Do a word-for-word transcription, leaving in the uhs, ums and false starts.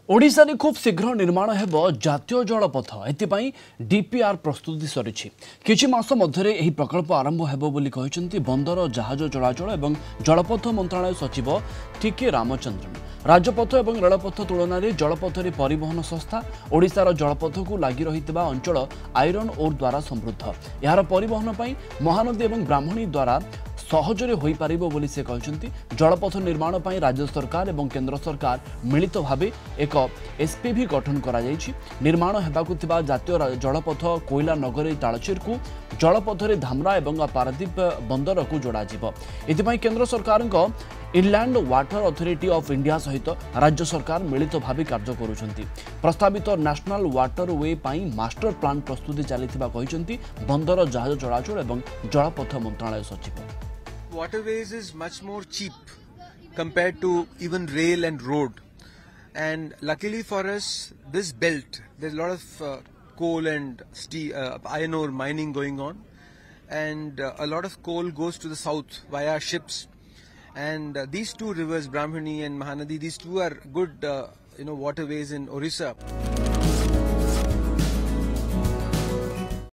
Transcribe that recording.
ओडिशा रे खूब शीघ्र निर्माण हेबो जातीय जलपथ एथिपाई डीपीआर प्रस्तुति सरिछि किछि मास मध्यरे एही प्रकल्प आरंभ हेबो बोली कहिसंती बंदर जहाज चलाचल एवं जलपथ मंत्रालय सचिव टीके रामचंद्रन। राजपथ एवं रेलपथ तुलन में जलपथ रे परिवहन संस्था ओडिशार जलपथ को लगी रहितबा अंचल आयरन ओर द्वारा समृद्ध यार परिवहन पई महानदी एवं ब्राह्मणी द्वारा सहजरे होई पारिबो बोली से कहचंती। जलपथ निर्माण पई राज्य सरकार एवं केंद्र सरकार मिलित भावे एक एसपीवी गठन करा जायछि। निर्माण हेबाकु थिबा जातीय जलपथ कोयला नगरी तालचेर को जलपथ रे धामरा एवं पारादीप बंदर को जोड़ा जिवो। एथिपई केंद्र सरकार inland water authority of India सहित राज्य सरकार मिलित भावे कार्य करुछंती। प्रस्तावित नेशनल वाटरवे पई मास्टर प्लान प्रस्तुति चलीथिबा कहिसंती बंदर जहाज चलाचल एवं जलपथ मंत्रालय सचिव। Waterways is much more cheap compared to even rail and road, and luckily for us this belt there's a lot of uh, coal and steel, uh, iron ore mining going on, and uh, a lot of coal goes to the south via ships, and uh, these two rivers Brahmani and Mahanadi, these two are good uh, you know waterways in Odisha.